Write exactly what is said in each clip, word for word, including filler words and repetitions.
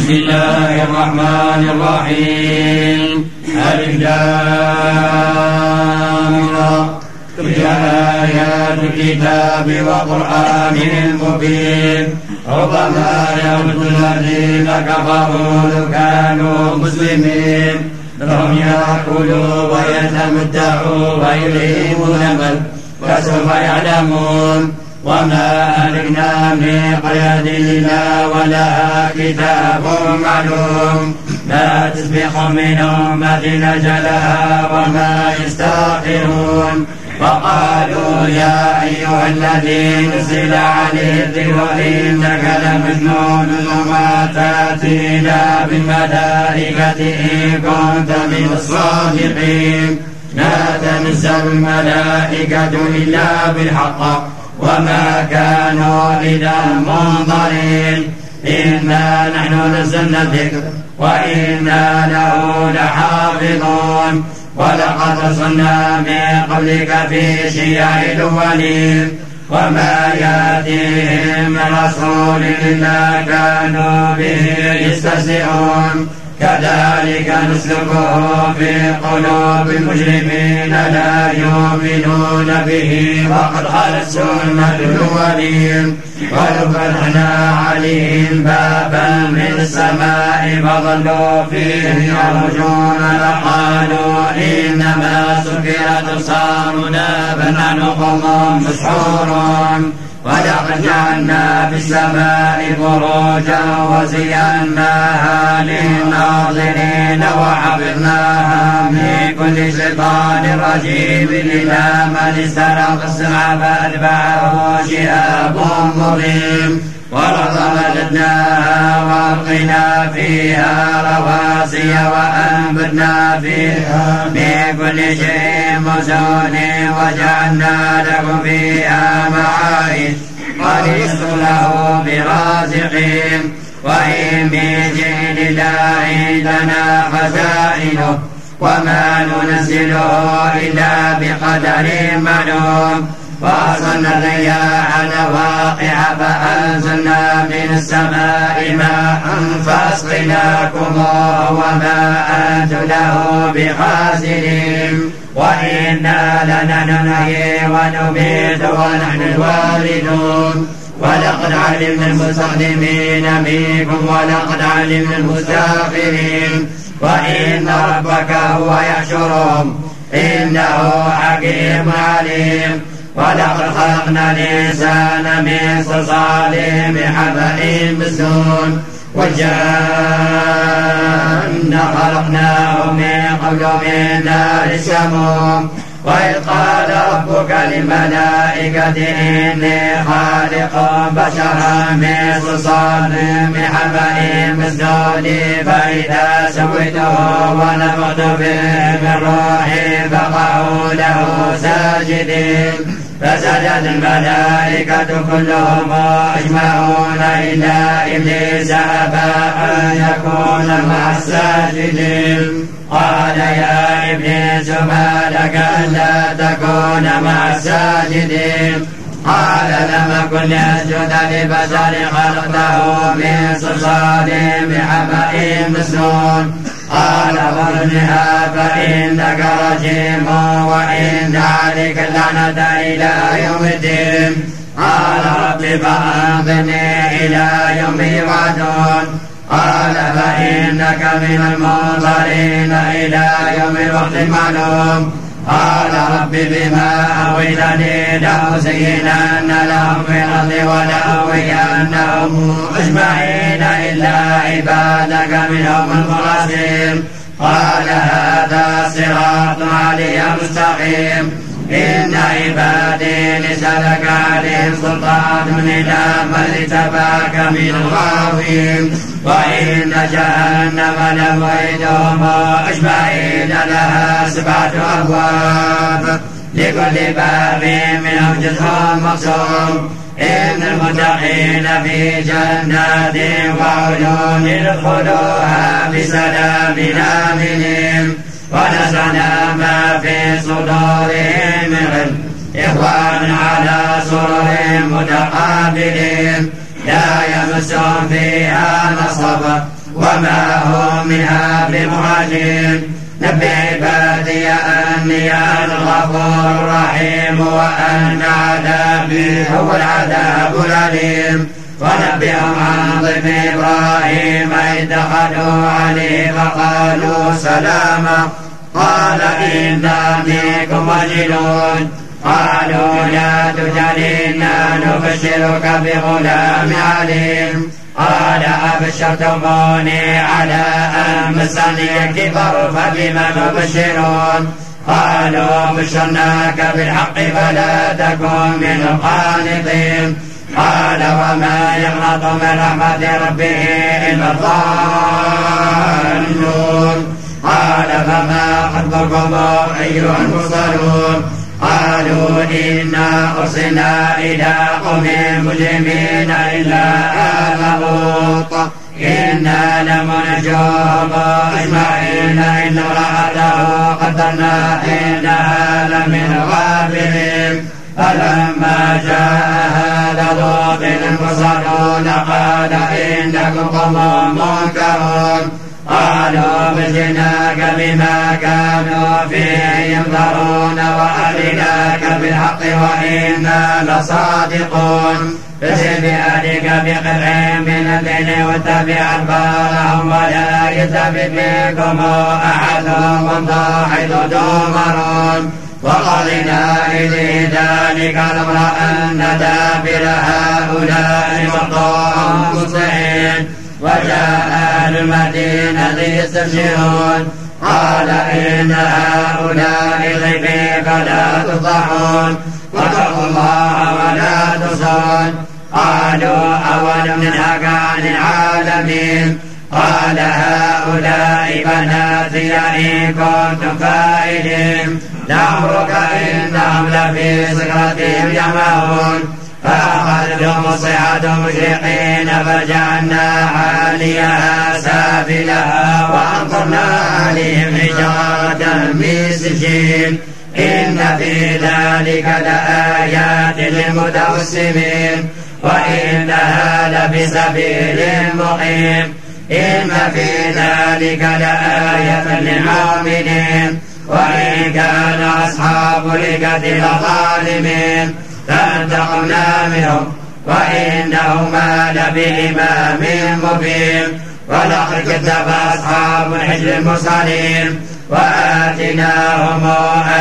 بسم الله الرحمن الرحيم. ألف لام را. تلك آيات الكتاب وقرآن مبين. ربما يود الذين كفروا لو كانوا مسلمين لهم يأكلوا ويتمتعوا ويلهموا الأمل فسوف يعلمون. وما أهلكنا من قرية إلا ولها كتاب معلوم لا تسبق من أمة أجلها وما يستأخرون. وقالوا يا أيها الذي نزل عليه الذكر إنك لمجنون وما تأتينا بالملائكة إن كنت من الصادقين. لا تنزل الملائكة إلا بالحق وما كانوا إذا منظرين. إنا نحن نزلنا الذكر وإنا له لحافظون. ولقد أرسلنا من قبلك في شيع الأولين وما يأتيهم من رسول إلا كانوا به يستهزئون. كذلك نسلكه في قلوب المجرمين لا يؤمنون به وقد خلت سنة الأولين. ولو فتحنا عليهم بابا من السماء فظلوا فيه يرجون لقالوا إنما سكرت أبصارنا بل نحن قوم مسحورون. ولقد جعلنا في السماء بروجا وزيناها للناظرين وحفظناها من كل شيطان رجيم إلا من استرق السمع فأتبعه شهاب مبين. والأرض مددناها وألقينا فيها رواسي وأنبتنا فيها من كل شيء موزون وجعلنا لكم فيها معايش ولست له برازقين. وإن من شيء إلا عندنا خزائنه وما ننزله إلا بقدر معلوم. وأرسلنا الرياح لواقع فأنزلنا من السماء ماء فأسقيناكموه وما أنتم له بخازنين. وإنا لنحن نحيي ونميت ونحن الوارثون. ولقد علمنا المستقدمين منكم ولقد علمنا المستأخرين. وإن ربك هو يحشرهم إنه حكيم عليم. ولقد خلقنا الإنسان من صلصال من حمأ مسنون والجن خلقناه من قبل من نار السموم. وإذ قال ربك للملائكة إني خالق بشرا من صلصال من حمأ مسنون فإذا سويته ونفخت فيه من روحي فقعوا له ساجدين. فسجد الملائكة كلهم أجمعون إلا إبليس أبى أن يكون مع الساجدين. قال يا إبليس ما لك ألا تكون مع الساجدين؟ قال لم أكن لأسجد لبشر خلقته من صلصال من حمأ مسنون. قال فارجها فإنك رجيم وإن عليك اللعنة إلى يوم الدين. قال رب فأنظرني إلى يوم يبعثون. قال فإنك من المنظرين إلى يوم الوقت المعلوم. قال رب بما أغويتني لأزينن لهم في الأرض ولأغوينهم أجمعين إلا عبادك منهم المخلصين. قال هذا صراط علي مستقيم. إن عبادي ليس لك عليهم سلطان إلا من اتبعك من الغاوين. وإن جهنم لموعدهم أجمعين لها سبعة أبواب لكل باب منهم جزء مقسوم. إن المتقين في جنات وعيون ادخلوها بسلام آمنين. ونزعنا ما في صدورهم من غل إخوان على سرر متقابلين لا يمسهم فيها نصب وما هم منها بمخرجين. نبئ عبادي أني أنا الغفور الرحيم وأن عذابي هو العذاب الأليم. ونبئهم عن ضيف إبراهيم إذ دخلوا عليه فقالوا سلاما قال إنا منكم وجلون. قالوا لا تجل إنا نبشرك بغلام عليم. قال أبشرتموني على أن مسني الكبر فبم تبشرون. قالوا بشرناك بالحق فلا تكن من القانطين. قال وما يقنط من رحمة ربه إلا الضالون. قال فما خطبكم أيها المرسلون؟ قالوا إنا أرسلنا إلى قوم مجرمين إلا آل لوط إنا لمنجوهم أجمعين إلا امرأته قدرنا إنها لمن الغابرين. فلما جاء هذا لوط المرسلون قال إنكم قوم منكرون. قالوا بزناك بما كانوا فيه يمترون وأتيناك بالحق وإنا لصادقون. فسر بأهلك بقطع من الليل واتبع أدبارهم ولا يلتفت منكم أحد وامضوا حيث تؤمرون. وقضينا إليه ذلك الأمر أن دابر هؤلاء مقطوع مصبحين. وجاء أهل المدينة يستبشرون. قال إن هؤلاء ضيفي فلا تفضحون واتقوا الله ولا تصون. قالوا أولم ننهك عن العالمين؟ قال هؤلاء بناتي إن كنتم فاعلين. لعمرك إنهم لفي سكرتهم يعمهون. فأخذتهم الصيحة مشرقين فجعلنا عاليها سافلها وأمطرنا عليهم حجارة من سجيل. إن في ذلك لآيات للمتوسمين وإنها لبسبيل مقيم. إن في ذلك لآية للمؤمنين وإن كان أصحاب الإيكة لظالمين فانتقمنا منهم وإنهما لبإمام مبين. ولقد كذب أصحاب الحجر المرسلين وآتيناهم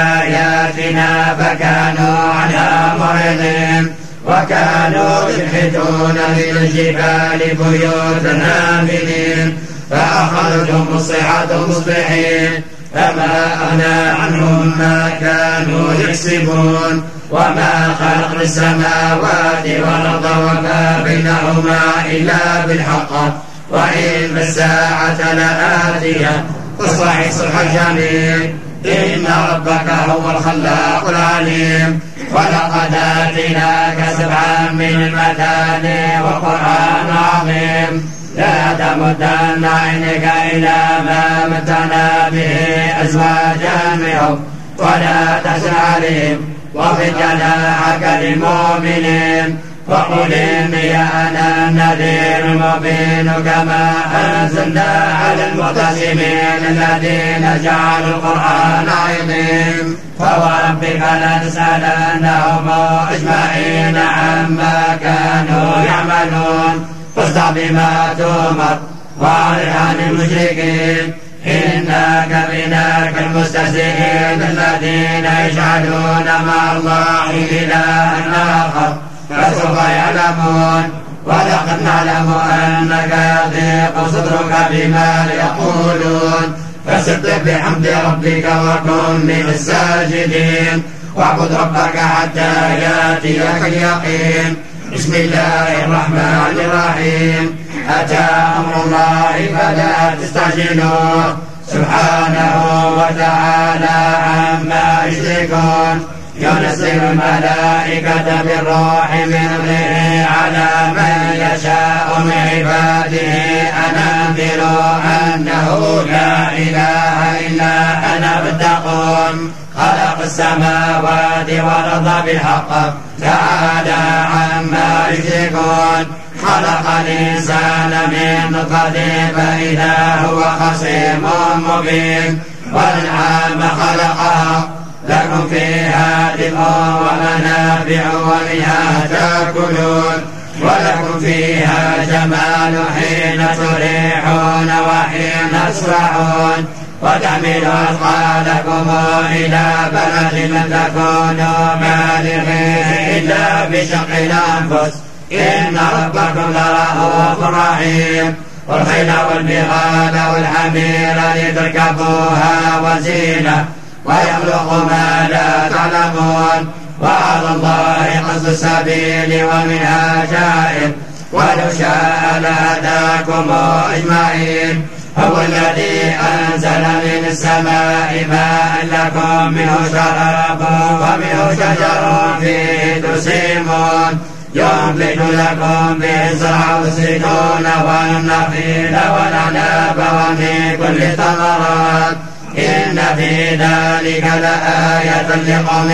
آياتنا فكانوا عنها معرضين. وكانوا ينحتون من الجبال بيوتا آمنين. فأخذتهم الصيحة مصبحين فما أغنى عنهم ما كانوا يكسبون. وما خلقنا السماوات والأرض وما بينهما إلا بالحق وإن الساعة لآتية فاصفح صفح الجميل. إن ربك هو الخلاق العليم. ولقد آتيناك سبعا من المثاني وقرآن عظيم. لا تمدن عينك إلى ما متعنا به أزواجا منهم ولا تحزن عليهم واخفض جناحك للمؤمنين. وقل إني أنا النذير المبين كما أنزلنا على المقتسمين الذين جعلوا القرآن عظيم. فوربك لتسألنهم أجمعين عما كانوا يعملون. فاصدع بما تؤمر واعرض عن المشركين. إنا كفيناك المستهزئين الذين يجعلون مع الله إلها آخر فسوف يعلمون. ولقد نعلم أنك يضيق صدرك بما يقولون فسبح بحمد ربك وكن من الساجدين. واعبد ربك حتى يأتيك اليقين. بسم الله الرحمن الرحيم. أتى أمر الله فلا تستعجلوه سبحانه وتعالى عما يشركون. ينزل الملائكة بالروح من أمره على من يشاء من عباده أن أنذروا أنه لا إله إلا أنا فاتقون. خلق السماوات والأرض بالحق تعالى عما يشركون. خلق الإنسان من نطفة فإذا هو خصيم مبين والأنعام خلقها لكم فيها دفء ومنافع ومنها تأكلون ولكم فيها جمال حين تريحون وحين تسرحون وتحمل أثقالكم إلى بلد لم تكونوا بالغيه إلا بشق الأنفس إن ربكم لرؤوف رحيم والخيل والبغال والحمير لتركبوها وزينة ويخلق ما لا تعلمون وعلى الله قصد السبيل ومنها جائر ولو شاء لهداكم أجمعين هو الذي أنزل من السماء ماء لكم منه شراب ومنه شجر فيه تسيمون ينبت لكم به الزرع والزيتون والنخيل والأعناب ومن كل الثمرات إن في ذلك لآية لقوم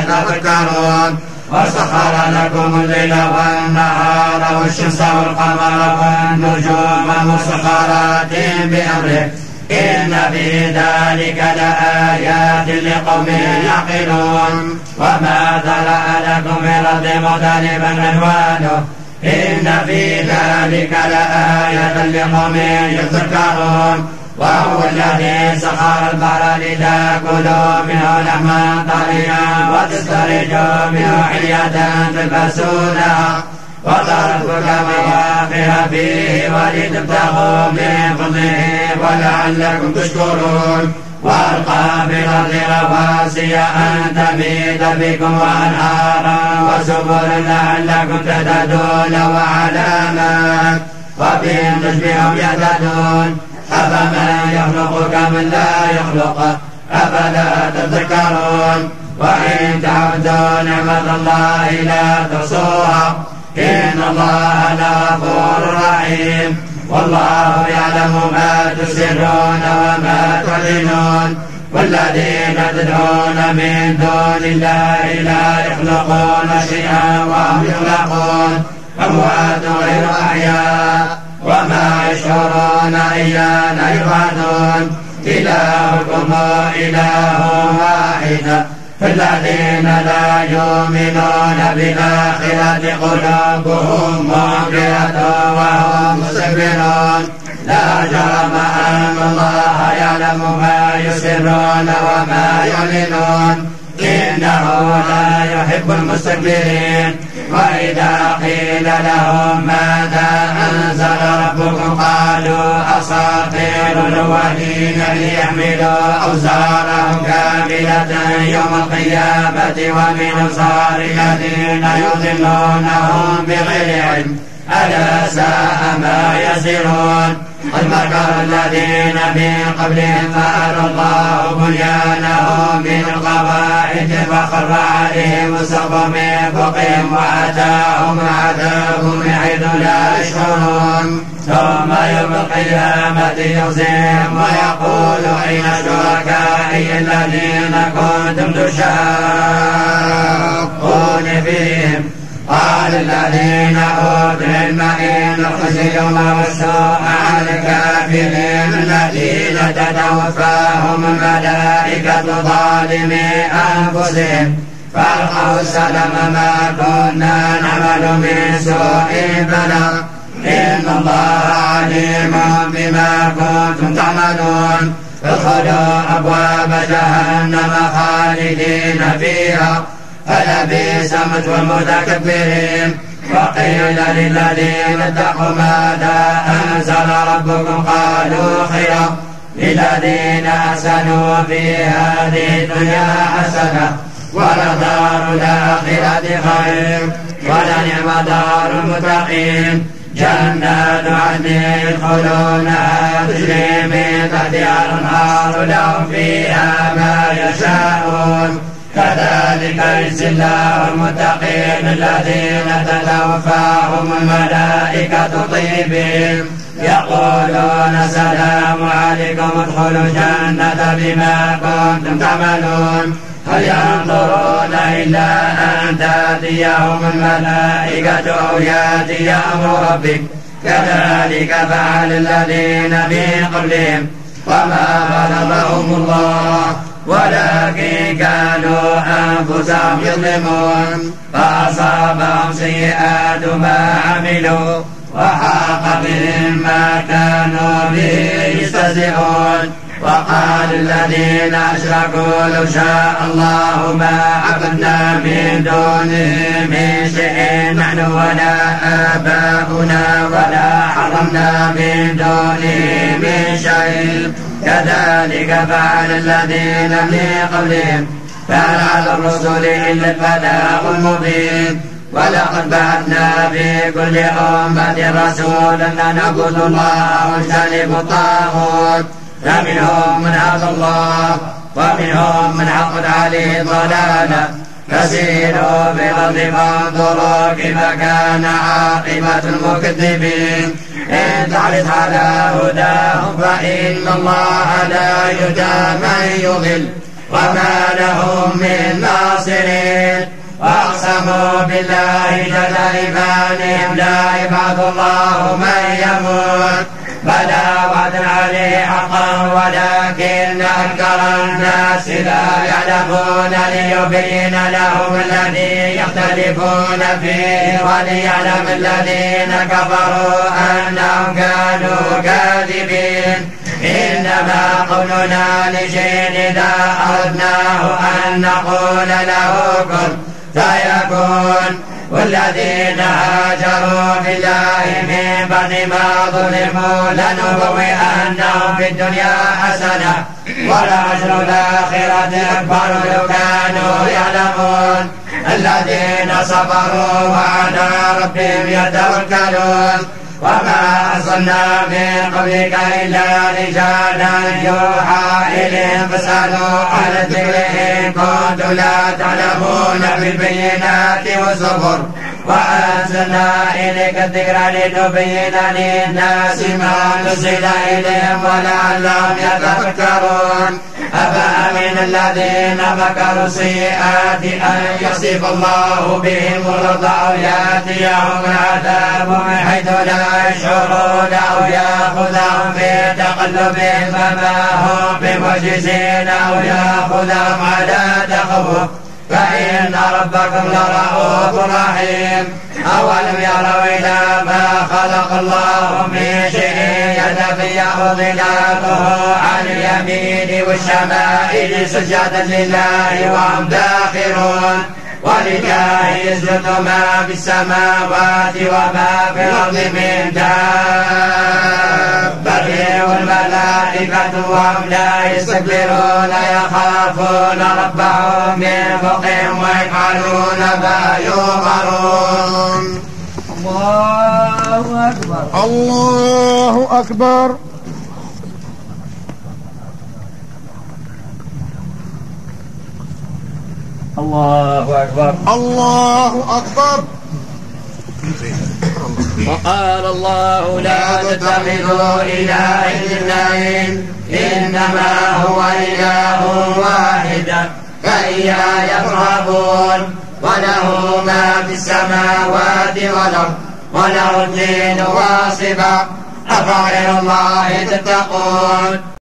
يتفكرون وسخر لكم الليل والنهار والشمس والقمر والنجوم مسخرات بأمره إن في ذلك لآيات لقوم يعقلون وما ذرأ لكم من الأرض مختلفا ألوانه إن في ذلك لآية لقوم يذكرون وهو الذي سخر البحر لتأكلوا منه لحما طريا وتستخرجوا منه حلية تلبسونها وترى الفلك مواخر فيه ولتبتغوا من فضله ولعلكم تشكرون وألقى في الأرض رواسي أن تميد بكم وأنهارا وسبلا لعلكم تهتدون وعلامات وبهم تشبههم يهتدون أفمن يخلق كمن لا يخلق أفلا تذكرون وإن تعدوا نعمة الله لا تحصوها إن الله لغفور رحيم والله يعلم ما تسرون وما تعلنون والذين تدعون من دون الله لا يخلقون شيئا وهم يخلقون أموات غير أحياء وما يشعرون أيان يبعثون إلهكم إله واحد فالذين لا يؤمنون بالآخرة قلوبهم منكرة وهم مستكبرون لا جرم أن الله يعلم ما يسرون وما يعلنون إنه لا يحب المستكبرين وإذا قيل لهم ماذا أنزل ربكم قالوا أساطير الأولين ليحملوا أوزارهم كاملة يوم القيامة ومن أوزار الذين يضلونهم بغير علم ألا ساء ما يزرون قد مكر الذين من قبلهم فأرى الله بنيانهم من القواعد فخر عليهم السقف من فوقهم وأتاهم العذاب من حيث لا يشعرون ثم يوم القيامة يخزيهم ويقول أين شركائي الذين كنتم تشاقون فيهم قال الذين أوتوا العلم إن الخزي يوم والسوء على الكافرين الذين تتوفاهم الملائكة ظالمي أنفسهم فألقوا السلم ما كنا نعمل من سوء بلى إن الله عليم بما كنتم تعملون ادخلوا أبواب جهنم خالدين فيها فلبئس مثوى المتكبرين وقيل للذين اتقوا ماذا أنزل ربكم قالوا خيرا للذين أحسنوا في هذه الدنيا حسنة ولدار الآخرة خير ولنعم دار المتقين جنات عدن يدخلونها تجري من تحتها الأنهار لهم فيها ما يشاءون كذلك يجزي الله المتقين الذين تتوفاهم الملائكة طيبين يقولون سلام عليكم ادخلوا الجنة بما كنتم تعملون هل ينظرون إلا أن تأتيهم الملائكة أو يأتي أمر ربك كذلك فعل الذين من قبلهم وما ظلمهم الله ولكن كانوا أنفسهم يظلمون فأصابهم سيئات ما عملوا وحاق بهم ما كانوا به يستهزئون وقال الذين أشركوا لو شاء الله ما عبدنا من دونه من شيء نحن ولا آباؤنا ولا حرمنا من دونه من شيء كذلك فعل الذين من قبلهم فهل على الرسل إلا البلاغ المبين ولقد بعثنا في كل أمة رسولا أن نعبدوا الله واجتنبوا الطاغوت فمنهم من هدى الله ومنهم من حقت عليه الضلالة فسيروا بالأرض فانظروا كيف كان عاقبة المكذبين إن تعرض على هداهم فإن الله لا يهدى من يضل وما لهم من ناصرين وأقسموا بالله جل إيمانهم لا يبعث الله من يموت بلى وعدا عليه حقا ولكن أكثر الناس لا يعلمون ليبين لهم الذي يختلفون فيه وليعلم الذين كفروا أنهم كانوا كاذبين إنما قولنا لشيء إذا أردناه أن نقول له كن فيكون والذين هاجروا في الله من بعد ما ظلموا لنبوئنهم في الدنيا حسنة ولأجر الآخرة أكبر لو كانوا يعلمون الذين صبروا وعلى ربهم يتوكلون وما أرسلنا من قبلك إلا رجالا يوحى إليهم فاسألوا على الذكر إن كنتم لا تعلمون بالبينات والزبر وأنزلنا إليك الذكر لتبين للناس ما نزل إليهم ولعلهم يتفكرون أفأمن الذين مكروا السيئات أن يخسف الله بهم الأرض أو يأتيهم العذاب من حيث لا يشعرون أو يأخذهم في تقلبهم فما هم بمعجزين أو يأخذهم على تخوف فإن ربكم لرؤوف رحيم أولم يروا إلى ما خلق الله من شيء يتفيأ ظلاله عن اليمين والشمائل سجدا لله وهم داخرون ولله يسجد ما في السماوات وما في الأرض من دابة والملائكة وهم لا يستكبرون يخافون ربهم من فوقهم ويفعلون ما يؤمرون. الله أكبر الله أكبر. الله أكبر الله أكبر. وقال الله لا تتخذوا إلهين اثنين إنما هو إله واحد فإياي فارهبون وله ما في السماوات والأرض وله الدين واصبا أفغير الله تتقون